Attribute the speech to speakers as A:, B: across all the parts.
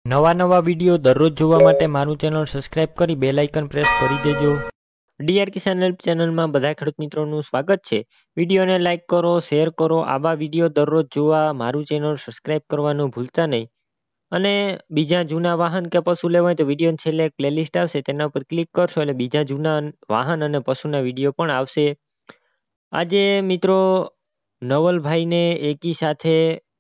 A: નવા નવા વિડીયો દરરોજ જોવા માટે મારું ચેનલ સબસ્ક્રાઇબ કરી બેલ આઇકન પ્રેસ કરી દેજો। ડીઆર કિસાન હેલ્પ ચેનલમાં બધા ખેડૂત મિત્રોનું સ્વાગત છે। વિડીયોને લાઇક કરો, શેર કરો। આવા વિડીયો દરરોજ જોવા મારું ચેનલ સબસ્ક્રાઇબ કરવાનું ભૂલતા નહીં। અને બીજા જૂના વાહન કે પશુ લેવા હોય તો વિડીયો છેલ્લે એક પ્લેલિસ્ટ આવશે, તેના પર ક્લિક કરશો એટલે બીજા જૂના વાહન અને પશુના વિડીયો પણ આવશે। આજે મિત્રો નવલભાઈને એકી સાથે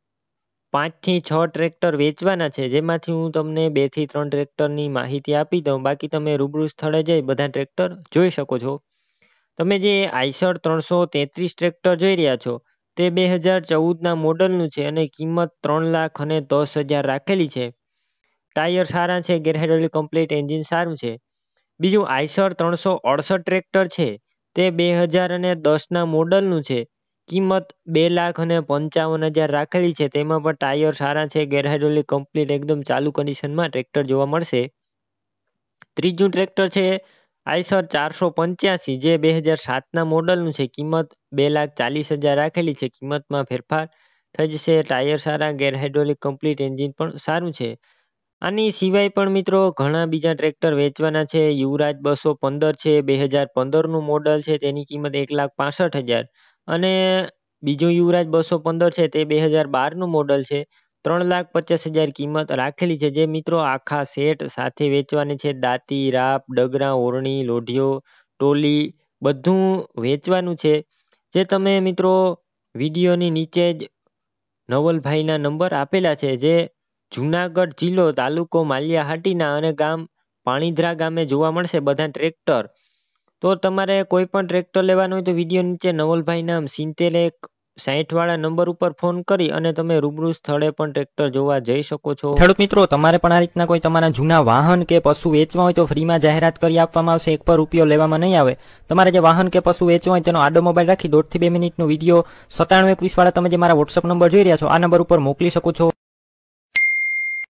A: 5 થી 6 ટ્રેક્ટર વેચવાના છે, જેમાંથી હું તમને 2 થી 3 ટ્રેક્ટરની માહિતી આપી દઉં। બાકી તમે રૂબરૂ સ્થળે જઈ બધા ટ્રેક્ટર જોઈ શકો છો। તમે જે આઇશર 333 ટ્રેક્ટર જોઈ રહ્યા છો તે 2014ના મોડલનું છે અને કિંમત 3,10,000 રાખેલી છે। ટાયર સારા છે, ગેરહાઇડ્રોલિક કમ્પ્લીટ, એન્જિન સારું છે। બીજું આઇશર 368 ટ્રેક્ટર છે તે 2010ના મોડલનું છે, કિંમત 2,55,000 રાખેલી છે। તેમાં પણ ટાયર સારા છે, ગેરહાઇડ્રોલિક કમ્પ્લીટ, એકદમ ચાલુ કન્ડિશનમાં ટ્રેક્ટર જોવા મળશે। ત્રીજું ટ્રેક્ટર છે આઇશર 485 જે 2007ના મોડલનું છે, કિંમત 2,40,000 રાખેલી છે। કિંમતમાં ફેરફાર થઈ જશે। ટાયર સારા, ગેરહાઇડ્રોલિક કમ્પ્લીટ, એન્જિન પણ સારું છે। આની સિવાય પણ મિત્રો ઘણા બીજા ટ્રેક્ટર વેચવાના છે। યુવરાજ 215 છે, 2015નું મોડલ છે, તેની કિંમત 1,65,000 અને બીજું યુવરાજ 215 છે તે 2012નું મોડલ છે, 3,50,000 કિંમત રાખેલી છે। જે મિત્રો આખા સેટ સાથે વેચવાની છે। દાંતી, રાપ, ડગરા, ઓરણી, લોઢીઓ, ટોલી બધું વેચવાનું છે। જે તમે મિત્રો વિડીયોની નીચે જ નવલભાઈના નંબર આપેલા છે, જે જુનાગઢ જિલ્લો, તાલુકો માલિયાહાટીના અને ગામ પાણીધ્રા ગામે જોવા મળશે બધા ટ્રેક્ટર। તો તમારે કોઈ પણ ટ્રેક્ટર લેવાનું હોય તો વિડીયો નીચે નવલભાઈ નામ 7160 વાળા નંબર ઉપર ફોન કરી અને તમે રૂબરૂ સ્થળે પણ ટ્રેક્ટર જોવા જઈ શકો છો। ખેડૂત મિત્રો, તમારે પણ આ રીતના કોઈ તમારા જૂના વાહન કે પશુ વેચવા હોય તો ફ્રીમાં જાહેરાત કરી આપવામાં આવશે। 1 પણ રૂપિયો લેવામાં નહીં આવે। તમારે જે વાહન કે પશુ વેચવા હોય તેનો આડો મોબાઈલ રાખી 1.5 થી 2 મિનિટનો વિડીયો 9721 વાળા તમે જે મારા વોટ્સઅપ નંબર જોઈ રહ્યા છો આ નંબર ઉપર મોકલી શકો છો।